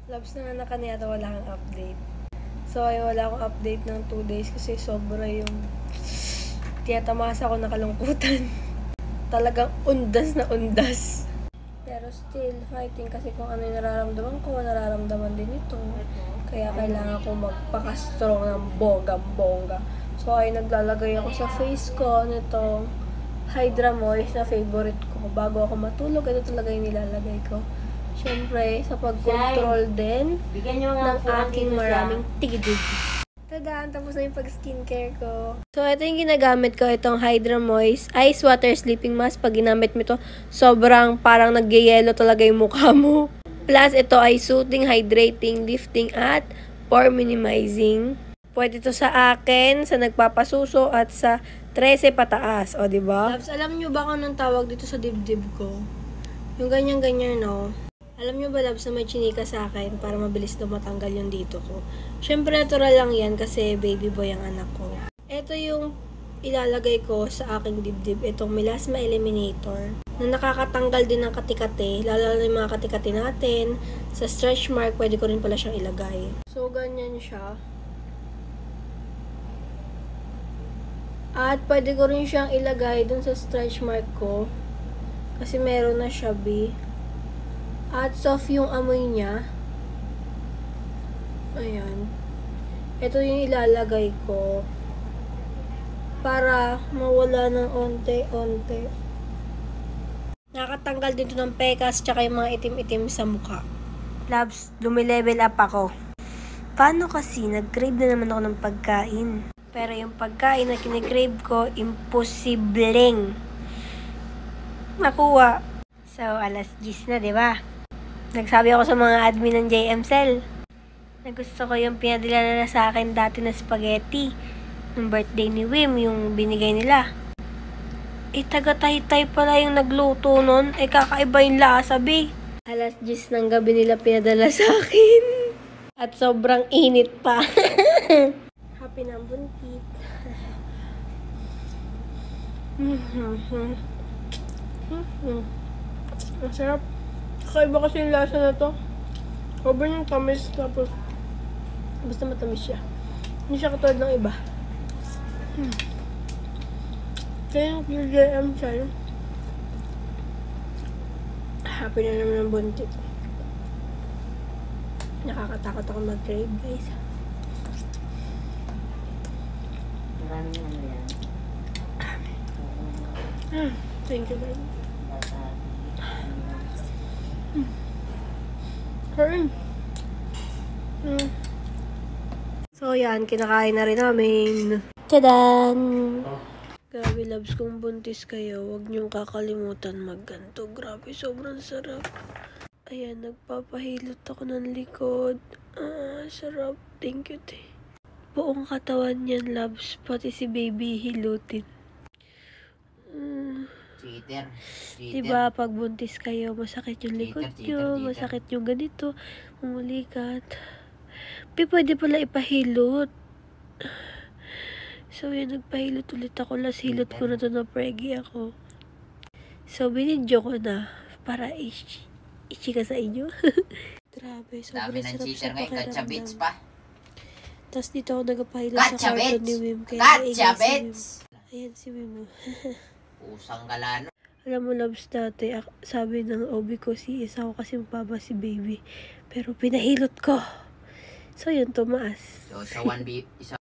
Labs na nga kanina wala kang update. So, ay wala akong update ng 2 days kasi sobra yung tiyatamasa ko na kalungkutan. Talagang undas na undas. Pero still, fighting kasi kung ano yung nararamdaman ko, nararamdaman din ito. Kaya kailangan ko magpaka-strong ng bonggang-bongga. So, ay naglalagay ako sa face ko nitong Hydra Moist na favorite ko. Bago ako matulog, ito talaga yung nilalagay ko. Siyempre, sa pag-control din ng aking maraming tigidid. Tada! Tapos na yung pag-skincare ko. So, ito yung ginagamit ko, itong Hydra Moist Ice Water Sleeping Mask. Pag ginamit mo ito, sobrang parang nagyayelo talaga yung mukha mo. Plus, ito ay soothing, hydrating, lifting, at pore minimizing. Pwede ito sa akin, sa nagpapasuso, at sa 13 pataas. O, diba? Labs, alam nyo ba kung anong tawag dito sa dibdib ko? Yung ganyan-ganyan, no? Alam nyo ba, Labs, na may chinika sa akin para mabilis na matanggal yung dito ko? Siyempre, natural lang yan kasi baby boy ang anak ko. Ito yung ilalagay ko sa aking dibdib. Itong Melasma Eliminator na nakakatanggal din ng katikate. Lalo na yung mga katikate natin. Sa stretch mark, pwede ko rin pala siyang ilagay. So, ganyan siya. At pwede ko rin siyang ilagay dun sa stretch mark ko. Kasi meron na siya, B. At soft yung amoy niya. Ayan. Ito yung ilalagay ko. Para mawala ng onte-onte. Nakatanggal din ito ng pekas tsaka yung mga itim-itim sa mukha. Labs, lumilevel up ako. Paano kasi? Nag-crave na naman ako ng pagkain. Pero yung pagkain na kinikrave ko, imposibleng makuha. So, alas 10 na, diba? Nagsabi ako sa mga admin ng JM Cell na gusto ko yung pinadala na sa akin dati na spaghetti. Yung birthday ni Wim, yung binigay nila. Taga-Taytay pala yung nagluto nun. Kakaiba yung lasa, be. Alas 10 ng gabi nila pinadala sa akin. At sobrang init pa. Happy na buntit. Ang sarap. Kakaiba kasi yung lasa na to. Sobrang yung tamis. Tapos, basta matamis siya. Hindi siya katulad ng iba. Kaya yung QJM siya. Happy na naman ang buntit. Nakakatakot ako mag-crave, guys. Maraming ano yan. Thank you, Lord. Kain. So, yan. Kinakain na rin namin. Tadaan! Grabe, Labs. Kung buntis kayo, huwag niyong kakalimutan magganto. Grabe, sobrang sarap. Ayan, nagpapahilot ako ng likod. Sarap. Thank you, te. Buong katawan niyan, Labs. Pati si baby hilutin. Cheater. Diba, pag buntis kayo, masakit yung likod nyo, masakit yung ganito, mumulikat. Pwede pala ipahilot. So, yun, nagpahilot ulit ako. Last hilot ko na to na preggy ako. So, binidyo ko na para ichika sa inyo. Grabe, sobrang sarap sa pakiramdam. Tapos dito ako nagpahilot sa karton ni Wim. Gotcha, bits! Ayan si Wim. Pusang galano. Alam mo, Labs, dati, sabi ng OB ko, si isa ko kasi mababa si baby. Pero pinahilot ko. So, yun, tumaas. So, sa 1B, isa